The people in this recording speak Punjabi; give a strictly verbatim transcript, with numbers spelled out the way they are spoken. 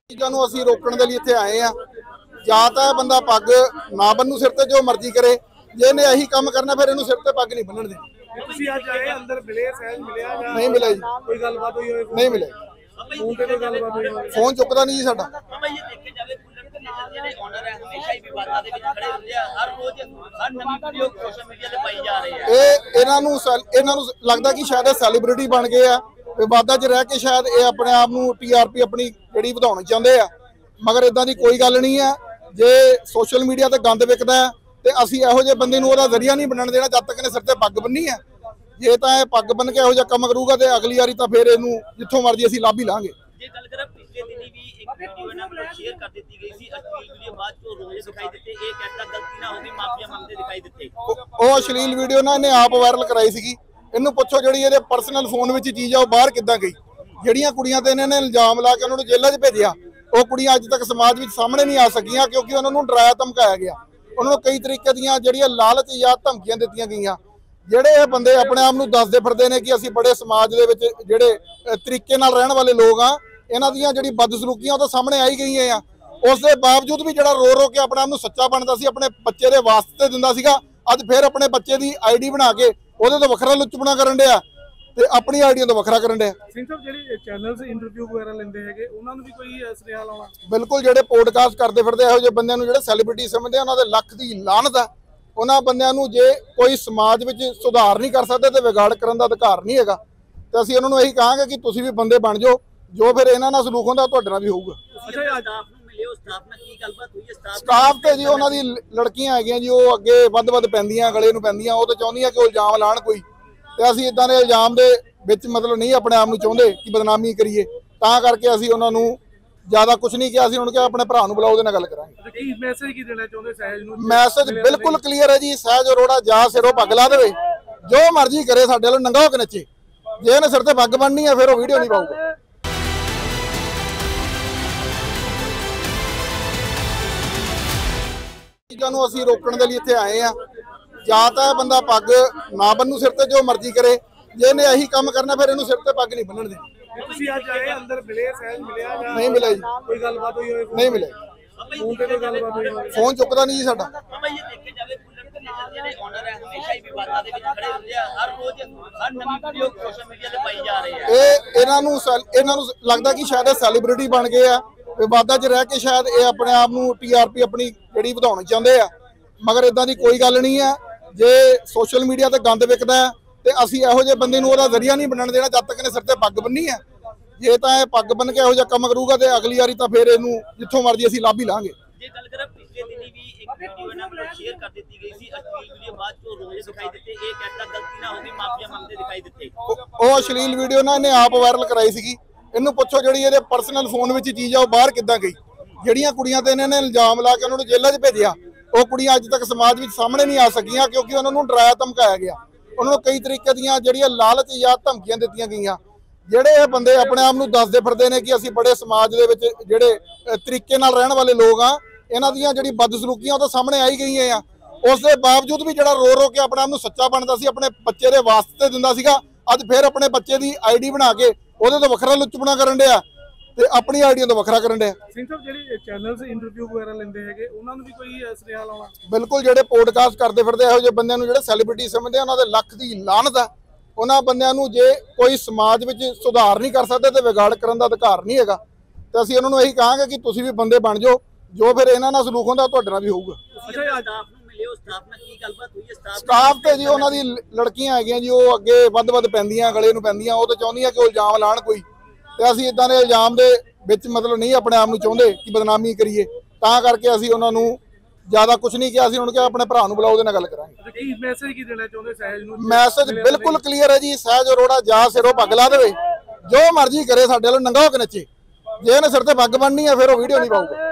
चीज़ों को असीं रोकण दे लई इत्थे आए हैं। जां तां बंदा पग ना बन्नू सिर ते जो मर्जी करे, जे इहने यही काम करना फिर इहनूं सिर ते पग नहीं बन्नण देनी। ਤੁਸੀਂ ਅੱਜ ਆਏ ਅੰਦਰ ਮਿਲੇ ਸਹਿਜ ਮਿਲਿਆ ਜਾਂ नहीं मिले जी, ਕੋਈ ਗੱਲਬਾਤ ਹੋਈ ਹੋਵੇ नहीं मिले। ਫੋਨ ਤੇ ਕੋਈ ਗੱਲਬਾਤ ਹੋਈ ਹੋਵੇ फोन चुकदा नहीं जी साडा। ਬਾਬਾ ਜੀ ਦੇਖੇ ਜਾਵੇ ਕੁੱਲਰ ਦੇ ਨਾਲ ਜਿਹੜੇ ਓਨਰ ਹੈ ਹਮੇਸ਼ਾ ਹੀ ਵਿਵਾਦਾਂ ਦੇ ਵਿੱਚ ਖੜੇ ਹੁੰਦੇ ਆ। ਹਰ ਰੋਜ਼ ਹਰ ਨਵੀਂ ਵੀਡੀਓ ਸੋਸ਼ਲ ਮੀਡੀਆ ਤੇ ਪਾਈ ਜਾ ਰਹੀ ਹੈ। ਇਹ ਇਹਨਾਂ ਨੂੰ ਸੈਲ- ਇਹਨਾਂ ਨੂੰ ਲੱਗਦਾ ਕਿ ਸ਼ਾਇਦ ਇਹ ਸੈਲੀਬ੍ਰਿਟੀ ਬਣ ਗਏ ਆ, ਵਿਵਾਦਾਂ 'ਚ ਰਹਿ ਕੇ ਸ਼ਾਇਦ ਇਹ ਆਪਣੇ ਆਪ ਨੂੰ ਟੀਆਰਪੀ ਆਪਣੀ ਜਿਹੜੀ ਵਧਾਉਣੀ ਚਾਹੁੰਦੇ ਆ, ਮਗਰ ਇਦਾਂ ਦੀ ਕੋਈ ਗੱਲ ਨਹੀਂ ਆ। ਜੇ ਸੋਸ਼ਲ ਮੀਡੀਆ ਤੇ ਗੰਦ ਵਿਕਦਾ ਹੈ ਤੇ ਅਸੀਂ ਇਹੋ ਜਿਹੇ ਬੰਦੇ ਨੂੰ ਉਹਦਾ ਜ਼ਰੀਆ ਨਹੀਂ ਬਣਨ ਦੇਣਾ ਜਦ ਤੱਕ ਇਹਨੇ ਸਿਰ ਤੇ ਪੱਗ ਬੰਨੀ ਹੈ। ਜੇ ਤਾਂ ਇਹ ਪੱਗ ਬੰਨ ਕੇ ਇਹੋ ਜਿਹਾ ਕੰਮ ਕਰੂਗਾ ਤੇ ਅਗਲੀ ਵਾਰੀ ਤਾਂ ਫਿਰ ਇਹਨੂੰ ਜਿੱਥੋਂ ਮਰਜ਼ੀ ਅਸੀਂ ਲੱਭ ਹੀ ਲਾਂਗੇ। ਜੇ ਗੱਲ ਕਰਾਂ ਪਿਛਲੇ ਦਿਨੀ ਵੀ ਇੱਕ ਵੀਡੀਓ ਇਹਨਾਂ ਵੱਲੋਂ ਸ਼ੇਅਰ ਕਰ ਦਿੱਤੀ ਗਈ ਸੀ, ਅਸ਼ਲੀਲ ਵੀਡੀਓ ਬਾਅਦ ਚੋਂ ਰੋਜ਼ ਦਿਖਾਈ ਦਿੱਤੇ। ਇਹ ਕਹਿੰਦਾ ਗਲਤੀ ਨਾ ਹੋ ਗਈ, ਮਾਫੀਆ ਮੰਗਦੇ ਦਿਖਾਈ ਦਿੱਤੇ। ਉਹ ਉਹ ਅਸ਼ਲੀਲ ਵੀਡੀਓ ਨਾ ਇਹਨੇ ਆਪ ਵਾਇਰਲ ਕਰਾਈ ਸੀਗੀ। ਇਹਨੂੰ ਪੁੱਛੋ ਜਿਹੜੀ ਇਹਦੇ ਪਰਸਨਲ ਫੋਨ ਵਿੱਚ ਚੀਜ਼ ਆ ਉਹ ਬਾਹਰ ਕਿੱਦਾਂ ਗਈ। ਜਿਹੜੀਆਂ ਕੁੜੀਆਂ ਤੇ ਇਹਨਾਂ ਨੇ ਇਲਜ਼ਾਮ ਲਾ ਕੇ ਉਹਨਾਂ ਨੂੰ ਜੇਲ੍ਹਾਂ 'ਚ ਭੇਜਿਆ, ਉਹ ਕੁੜੀਆਂ ਅੱਜ ਤੱਕ ਸਮਾਜ ਵਿੱਚ ਸਾਹਮਣੇ ਨਹੀਂ ਆ ਸਕੀਆਂ ਕਿਉਂਕਿ ਉਹਨਾਂ ਨੂੰ ਡਰਾਇਆ ਧਮਕਾਇਆ ਗਿਆ। ਉਹਨਾਂ ਨੂੰ ਕਈ ਤਰੀਕੇ ਦੀਆਂ ਜਿਹੜੀਆਂ ਲਾਲਚ ਜਾਂ ਧਮਕੀਆਂ ਦਿੱਤੀਆਂ ਗਈਆਂ। ਜਿਹੜੇ ਇਹ ਬੰਦੇ ਆਪਣੇ ਆਪ ਨੂੰ ਦੱਸਦੇ ਫਿਰਦੇ ਨੇ ਕਿ ਅਸੀਂ ਬੜੇ ਸਮਾਜ ਦੇ ਵਿੱਚ ਜਿਹੜੇ ਅ, ਤਰੀਕੇ ਨਾਲ ਰਹਿਣ ਵਾਲੇ ਲੋਕ ਆ, ਇਹਨਾਂ ਦੀਆਂ ਜਿਹੜੀ ਬਦਸਲੂਕੀਆਂ ਉਹ ਤਾਂ ਸਾਹਮਣੇ ਆਈ ਗਈਆਂ ਆ। ਉਸ ਦੇ ਬਾਵਜੂਦ ਵੀ ਜਿਹੜਾ ਰੋ ਰੋ ਕੇ ਆਪਣੇ ਆਪ ਨੂੰ ਸੱਚਾ ਬਣਦਾ ਸੀ, ਆਪਣੇ ਬੱਚੇ ਦੇ ਵਾਸਤੇ ਦਿੰਦਾ ਸੀਗਾ, ਅੱਜ ਫਿਰ ਆਪਣੇ ਬੱਚੇ ਦੀ ਆਈਡੀ ਬਣਾ ਕੇ ਉਹਦੇ ਤੋਂ ਵੱਖਰਾ ਲੁੱਚਪਣਾ ਕਰਨ ਡਿਆ ਤੇ ਆਪਣੀ ਆਈਡੀਆਂ ਤੋਂ ਵੱਖਰਾ ਕਰਨ ਡਿਆ। ਸਿੰਘ ਸਾਹਿਬ ਜਿਹੜੇ ਚੈਨਲਸ ਇੰਟਰਵਿਊ ਵਗੈਰਾ ਲੈਂਦੇ ਹੈਗੇ ਉਹਨਾਂ ਨੂੰ ਵੀ ਕੋਈ ਸੁਨੇਹਾ ਲਾਉਣਾ? ਬਿਲਕੁਲ, ਜਿਹੜੇ ਪੋਡਕਾਸਟ ਕਰਦੇ ਫਿਰਦੇ ਇਹੋ ਜਿਹੇ ਬੰਦਿਆਂ ਨੂੰ ਜਿਹੜੇ ਸੈਲੀਬ੍ਰਿਟੀ ਸਮਝਦੇ ਆ, ਉਹਨਾਂ ਦੇ ਲੱਖ ਦੀ ਲਾਹਨਤ ਆ। ਉਹਨਾਂ ਬੰਦਿਆਂ ਨੂੰ ਜੇ ਕੋਈ ਸਮਾਜ ਵਿੱਚ ਸੁਧਾਰ ਨਹੀਂ ਕਰ ਸਕਦੇ ਤੇ ਵਿਗਾੜ ਕਰਨ ਦਾ ਅਧਿਕਾਰ ਨਹੀਂ ਹੈਗਾ। ਤੇ ਅਸੀਂ ਉਹਨਾਂ ਨੂੰ ਇਹੀ ਕਹਾਂਗੇ ਕਿ ਤੁਸੀਂ ਵੀ ਬੰਦੇ ਬਣ ਜਾਓ, ਜੋ ਫਿਰ ਇਹਨਾਂ ਨਾਲ ਸਲੂਕ ਹੁੰਦਾ ਤੁਹਾਡੇ ਨਾਲ ਵੀ ਹੋਊਗਾ। ਤੁਸੀਂ ਸਟਾਫ ਨੂੰ ਮਿਲੇ ਹੋ, ਸਟਾਫ ਨਾਲ ਕੀ ਗੱਲਬਾਤ ਹੋਈ ਹੈ? ਸਟਾਫ ਸਟਾਫ ਤੇ ਜੀ ਉਹਨਾਂ ਦੀ ਲ- ਲੜਕੀਆਂ ਹੈਗੀਆਂ ਜੀ, ਉਹ ਅੱਗੇ ਵੱਧ-ਵੱਧ ਪੈਂਦੀਆਂ, ਗਲੇ ਨੂੰ ਪੈਂਦੀਆਂ। ਉਹ ਤਾਂ ਚਾਹੁੰਦੀਆਂ ਕਿ ਉਹ ਇਲਜ਼ਾਮ ਲਾਣ ਕੋਈ, ਤੇ ਅਸੀਂ ਇਦਾਂ ਦੇ ਇਲਜ਼ਾਮ ਦੇ ਵਿੱਚ ਮਤਲਬ ਨਹੀਂ ਆਪਣੇ ਆਪ ਨੂੰ ਚਾਹੁੰਦੇ ਕਿ ਬਦਨਾਮੀ ਕਰੀਏ। ਤਾਂ ਕਰਕੇ ਅਸੀਂ ਉਹਨਾਂ ਨੂੰ ਜ਼ਿਆਦਾ ਕੁਝ ਨਹੀਂ ਕਿਹਾ। ਅਸੀਂ ਉਹਨਾਂ ਨੂੰ ਕਿਹਾ ਆਪਣੇ ਭਰਾ ਨੂੰ ਬੁਲਾਓ, ਉਹਦੇ ਨਾਲ ਗੱਲ ਕਰਾਂਗੇ। ਕੀ ਮੈਸੇਜ ਕੀ ਦੇਣਾ ਚਾਹੁੰਦੇ ਸਹਿਜ ਨੂੰ? ਮੈਸੇਜ ਬਿਲਕੁਲ ਕਲੀਅਰ ਹੈ ਜੀ, ਸਹਿਜ ਅਰੋੜਾ ਜਾ ਸਿਰੋਂ ਪੱਗ ਲਾ ਦੇਵੇ, ਜੋ ਮਰਜ਼ੀ ਕਰੇ, ਸਾਡੇ ਵੱਲੋਂ ਨੰਗਾ ਹੋ ਕੇ ਨੱਚੇ। ਜੇ ਇਹਨੇ ਸਿਰ ਤੇ ਪੱਗ ਬੰਨ੍ਹਣੀ ਹੈ ਫਿਰ ਉਹ ਵੀਡੀਓ ਨਹੀਂ ਪਾਊਗਾ। ਚੀਜ਼ਾਂ ਨੂੰ ਅਸੀਂ ਰੋਕਣ ਦੇ ਲਈ ਇੱਥੇ ਆਏ ਆ। ਜਾਂ ਤਾਂ ਬੰਦਾ ਪੱਗ ਨਾ ਬੰਨੂ ਸਿਰ ਤੇ ਜੋ ਮਰਜ਼ੀ ਕਰੇ, ਜੇ ਇਹਨੇ ਇਹੀ ਕੰਮ ਕਰਨਾ ਫਿਰ ਇਹਨੂੰ ਸਿਰ ਤੇ ਪੱਗ ਨਹੀਂ ਬੰਨਣ ਦੇਣੀ। ਤੁਸੀਂ ਅੱਜ ਆਏ ਅੰਦਰ ਮਿਲੇ ਸਹਿਜ ਮਿਲਿਆ ਜਾਂ ਨਹੀਂ ਮਿਲੇ ਜੀ, ਕੋਈ ਗੱਲਬਾਤ ਹੋਈ ਹੋਵੇ ਨਹੀਂ ਮਿਲੇ। ਫੋਨ ਤੇ ਕੋਈ ਗੱਲਬਾਤ ਹੋਈ ਹੋਵੇ ਫੋਨ ਚੁੱਕਦਾ ਨਹੀਂ ਜੀ ਸਾਡਾ। ਬਾਬਾ ਜੀ ਦੇਖੇ ਜਾਵੇ ਕੁੱਲਰ ਦੇ ਨਾਲ ਜਿਹੜੇ ਓਨਰ ਹੈ ਹਮੇਸ਼ਾ ਹੀ ਵਿਵਾਦਾਂ ਦੇ ਵਿੱਚ ਖੜੇ ਹੁੰਦੇ ਆ। ਹਰ ਰੋਜ਼ ਹਰ ਨਵੀਂ ਵੀਡੀਓ ਸੋਸ਼ਲ ਮੀਡੀਆ ਤੇ ਪਾਈ ਜਾ ਰਹੀ ਹੈ। ਇਹ ਇਹਨਾਂ ਨੂੰ ਸੈਲ- ਇਹਨਾਂ ਨੂੰ ਲੱਗਦਾ ਕਿ ਸ਼ਾਇਦ ਇਹ ਸੈਲੀਬ੍ਰਿਟੀ ਬਣ ਗਏ ਆ, ਵਿਵਾਦਾਂ 'ਚ ਰਹਿ ਕੇ ਸ਼ਾਇਦ ਇਹ ਆਪਣੇ ਆਪ ਨੂੰ ਟੀਆਰਪੀ ਆਪਣੀ ਜਿਹੜੀ ਵਧਾਉਣੀ ਚਾਹੁੰਦੇ ਆ, ਮਗਰ ਇਦਾਂ ਦੀ ਕੋਈ ਗੱਲ ਨਹੀਂ ਆ। ਜੇ ਸੋਸ਼ਲ ਮੀਡੀਆ ਤੇ ਗੰਦ ਵਿਕਦਾ ਹੈ ਤੇ ਅਸੀਂ ਇਹੋ ਜਿਹੇ ਬੰਦੇ ਨੂੰ ਉਹਦਾ ਜ਼ਰੀਆ ਨਹੀਂ ਬਣਨ ਦੇਣਾ ਜਦ ਤੱਕ ਇਹਨੇ ਸਿਰ ਤੇ ਪੱਗ ਬੰਨੀ ਹੈ। ਜੇ ਤਾਂ ਇਹ ਪੱਗ ਬੰਨ ਕੇ ਇਹੋ ਜਿਹਾ ਕੰਮ ਕਰੂਗਾ ਤੇ ਅਗਲੀ ਵਾਰੀ ਤਾਂ ਫਿਰ ਇਹਨੂੰ ਜਿੱਥੋਂ ਮਰਜ਼ੀ ਅਸੀਂ ਲੱਭ ਹੀ ਲਾਂਗੇ। ਜੇ ਗੱਲ ਕਰਾਂ ਪਿਛਲੇ ਦਿਨੀ ਵੀ ਇੱਕ ਵੀਡੀਓ ਇਹਨਾਂ ਵੱਲੋਂ ਸ਼ੇਅਰ ਕਰ ਦਿੱਤੀ ਗਈ ਸੀ, ਅਸ਼ਲੀਲ ਵੀਡੀਓ ਬਾਅਦ ਚੋਂ ਰੋਜ਼ ਦਿਖਾਈ ਦਿੱਤੇ। ਇਹ ਕਹਿੰਦਾ ਗਲਤੀ ਨਾ ਹੋ ਗਈ, ਮਾਫੀਆ ਮੰਗਦੇ ਦਿਖਾਈ ਦਿੱਤੇ। ਉਹ ਉਹ ਅਸ਼ਲੀਲ ਵੀਡੀਓ ਨਾ ਇਹਨੇ ਆਪ ਵਾਇਰਲ ਕਰਾਈ ਸੀਗੀ। ਇਹਨੂੰ ਪੁੱਛੋ ਜਿਹੜੀ ਇਹਦੇ ਪਰਸਨਲ ਫੋਨ ਵਿੱਚ ਚੀਜ਼ ਆ ਉਹ ਬਾਹਰ ਕਿੱਦਾਂ ਗਈ। ਜਿਹੜੀਆਂ ਕੁੜੀਆਂ ਤੇ ਇਹਨਾਂ ਨੇ ਇਲਜ਼ਾਮ ਲਾ ਕੇ ਉਹਨਾਂ ਨੂੰ ਜੇਲ੍ਹਾਂ 'ਚ ਭੇਜਿਆ, ਉਹ ਕੁੜੀਆਂ ਅੱਜ ਤੱਕ ਸਮਾਜ ਵਿੱਚ ਸਾਹਮਣੇ ਨਹੀਂ ਆ ਸਕੀਆਂ ਕਿਉਂਕਿ ਉਹਨਾਂ ਨੂੰ ਡਰਾਇਆ ਧਮਕਾਇਆ ਗਿਆ। ਉਹਨਾਂ ਨੂੰ ਕਈ ਤਰੀਕੇ ਦੀਆਂ ਜਿਹੜੀਆਂ ਲਾਲਚ ਜਾਂ ਧਮਕੀਆਂ ਦਿੱਤੀਆਂ ਗਈਆਂ। ਜਿਹੜੇ ਇਹ ਬੰਦੇ ਆਪਣੇ ਆਪ ਨੂੰ ਦੱਸਦੇ ਫਿਰਦੇ ਨੇ ਕਿ ਅਸੀਂ ਬੜੇ ਸਮਾਜ ਦੇ ਵਿੱਚ ਜਿਹੜੇ ਅ, ਤਰੀਕੇ ਨਾਲ ਰਹਿਣ ਵਾਲੇ ਲੋਕ ਆ, ਇਹਨਾਂ ਦੀਆਂ ਜਿਹੜੀ ਬਦਸਲੂਕੀਆਂ ਉਹ ਤਾਂ ਸਾਹਮਣੇ ਆਈ ਗਈਆਂ ਆ। ਉਸ ਦੇ ਬਾਵਜੂਦ ਵੀ ਜਿਹੜਾ ਰੋ ਰੋ ਕੇ ਆਪਣੇ ਆਪ ਨੂੰ ਸੱਚਾ ਬਣਦਾ ਸੀ, ਆਪਣੇ ਬੱਚੇ ਦੇ ਵਾਸਤੇ ਦਿੰਦਾ ਸੀਗਾ, ਅੱਜ ਫਿਰ ਆਪਣੇ ਬੱਚੇ ਦੀ ਆਈਡੀ ਬਣਾ ਕੇ ਉਹਦੇ ਤੋਂ ਵੱਖਰਾ ਲੁੱਚਪਣਾ ਕਰਨ ਡਿਆ ਤੇ ਆਪਣੀ ਆਈਡੀਆਂ ਤੋਂ ਵੱਖਰਾ ਕਰਨ ਡਿਆ। ਸਿੰਘ ਸਾਹਿਬ ਜਿਹੜੇ ਚੈਨਲਸ ਇੰਟਰਵਿਊ ਵਗੈਰਾ ਲੈਂਦੇ ਹੈਗੇ ਉਹਨਾਂ ਨੂੰ ਵੀ ਕੋਈ ਸੁਨੇਹਾ ਲਾਉਣਾ? ਬਿਲਕੁਲ, ਜਿਹੜੇ ਪੋਡਕਾਸਟ ਕਰਦੇ ਫਿਰਦੇ ਇਹੋ ਜਿਹੇ ਬੰਦਿਆਂ ਨੂੰ ਜਿਹੜੇ ਸੈਲੀਬ੍ਰਿਟੀ ਸਮਝਦੇ ਆ, ਉਹਨਾਂ ਦੇ ਲੱਖ ਦੀ ਲਾਹਨਤ ਆ। ਉਹਨਾਂ ਬੰਦਿਆਂ ਨੂੰ ਜੇ ਕੋਈ ਸਮਾਜ ਵਿੱਚ ਸੁਧਾਰ ਨਹੀਂ ਕਰ ਸਕਦੇ ਤੇ ਵਿਗਾੜ ਕਰਨ ਦਾ ਅਧਿਕਾਰ ਨਹੀਂ ਹੈਗਾ। ਤੇ ਅਸੀਂ ਉਹਨਾਂ ਨੂੰ ਇਹੀ ਕਹਾਂਗੇ ਕਿ ਤੁਸੀਂ ਵੀ ਬੰਦੇ ਬਣ ਜਾਓ, ਜੋ ਫਿਰ ਇਹਨਾਂ ਨਾਲ ਸਲੂਕ ਹੁੰਦਾ ਤੁਹਾਡੇ ਨਾਲ ਵੀ ਹੋਊਗਾ। ਤੁਸੀਂ ਸਟਾਫ ਨੂੰ ਮਿਲੇ ਹੋ, ਸਟਾਫ ਨਾਲ ਕੀ ਗੱਲਬਾਤ ਹੋਈ ਹੈ? ਸਟਾਫ ਸਟਾਫ ਤੇ ਜੀ ਉਹਨਾਂ ਦੀ ਲ- ਲੜਕੀਆਂ ਹੈਗੀਆਂ ਜੀ, ਉਹ ਅੱਗੇ ਵੱਧ-ਵੱਧ ਪੈਂਦੀਆਂ, ਗਲੇ ਨੂੰ ਪੈਂਦੀਆਂ। ਉਹ ਤਾਂ ਚਾਹੁੰਦੀਆਂ ਕਿ ਉਹ ਇਲਜ਼ਾਮ ਲਾਣ ਕੋਈ, ਤੇ ਅਸੀਂ ਇਦਾਂ ਦੇ ਇਲਜ਼ਾਮ ਦੇ ਵਿੱਚ ਮਤਲਬ ਨਹੀਂ ਆਪਣੇ ਆਪ ਨੂੰ ਚਾਹੁੰਦੇ ਕਿ ਬਦਨਾਮੀ ਕਰੀਏ। ਤਾਂ ਕਰਕੇ ਅਸੀਂ ਉਹਨਾਂ ਨੂੰ ਜ਼ਿਆਦਾ ਕੁਝ ਨਹੀਂ ਕਿਹਾ। ਅਸੀਂ ਉਹਨਾਂ ਨੂੰ ਕਿਹਾ ਆਪਣੇ ਭਰਾ ਨੂੰ ਬੁਲਾਓ, ਉਹਦੇ ਨਾਲ ਗੱਲ ਕਰਾਂਗੇ। ਕੀ ਮੈਸੇਜ ਕੀ ਦੇਣਾ ਚਾਹੁੰਦੇ ਸਹਿਜ ਨੂੰ? ਮੈਸੇਜ ਬਿਲਕੁਲ ਕਲੀਅਰ ਹੈ ਜੀ, ਸਹਿਜ ਅਰੋੜਾ ਜਾ ਸਿਰੋਂ ਪੱਗ ਲਾ ਦੇਵੇ, ਜੋ ਮਰਜ਼ੀ ਕਰੇ, ਸਾਡੇ ਵੱਲੋਂ ਨੰਗਾ ਹੋ ਕੇ ਨੱਚੇ। ਜੇ ਇਹਨੇ ਸਿਰ ਤੇ ਪੱਗ ਬੰਨ੍ਹਣੀ ਹੈ ਫਿਰ ਉਹ ਵੀਡੀਓ ਨਹੀਂ ਪਾਊਗਾ।